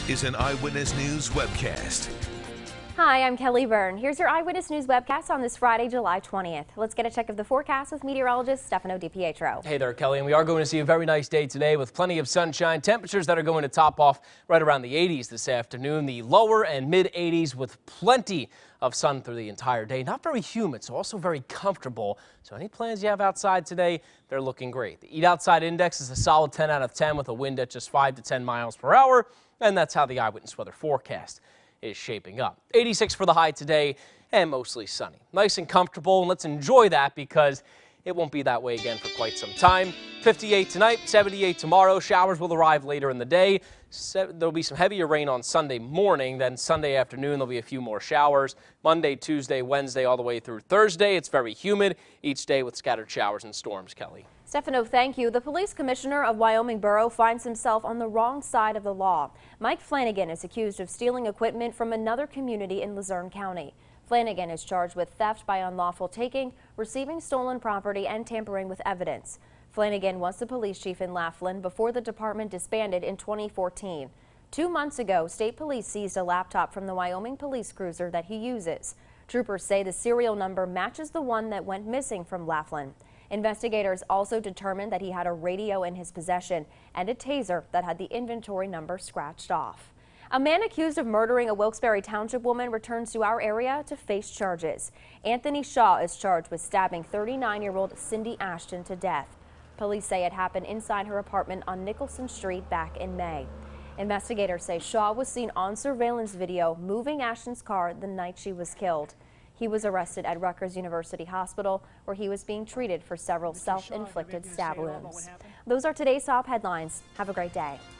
is an Eyewitness News webcast. Hi, I'm Kelly Byrne. Here's your Eyewitness News webcast on this Friday, July 20th. Let's get a check of the forecast with meteorologist Stefano DiPietro. Hey there, Kelly, and we are going to see a very nice day today with plenty of sunshine. Temperatures that are going to top off right around the 80s this afternoon. The lower and mid 80s with plenty of sun through the entire day. Not very humid, so also very comfortable. So any plans you have outside today, they're looking great. The Eat Outside Index is a solid 10 out of 10 with a wind at just 5 to 10 miles per hour. And that's how the Eyewitness weather forecast is shaping up. 86 for the high today and mostly sunny. Nice and comfortable, and let's enjoy that because it won't be that way again for quite some time. 58 tonight, 78 tomorrow. Showers will arrive later in the day. There'll be some heavier rain on Sunday morning. Then Sunday afternoon, there'll be a few more showers. Monday, Tuesday, Wednesday, all the way through Thursday. It's very humid each day with scattered showers and storms, Kelly. Stefano, thank you. The police commissioner of Wyoming Borough finds himself on the wrong side of the law. Mike Flanagan is accused of stealing equipment from another community in Luzerne County. Flanagan is charged with theft by unlawful taking, receiving stolen property, and tampering with evidence. Flanagan was the police chief in Laughlin before the department disbanded in 2014. 2 months ago, state police seized a laptop from the Wyoming police cruiser that he uses. Troopers say the serial number matches the one that went missing from Laughlin. Investigators also determined that he had a radio in his possession and a taser that had the inventory number scratched off. A man accused of murdering a Wilkes-Barre Township woman returns to our area to face charges. Anthony Shaw is charged with stabbing 39-year-old Cindy Ashton to death. Police say it happened inside her apartment on Nicholson Street back in May. Investigators say Shaw was seen on surveillance video moving Ashton's car the night she was killed. He was arrested at Rutgers University Hospital, where he was being treated for several self-inflicted stab wounds. Those are today's top headlines. Have a great day.